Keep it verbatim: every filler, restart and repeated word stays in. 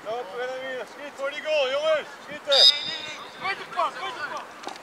Schiet voor die goal, jongens! Schieten! Goed op pas, goed op pas!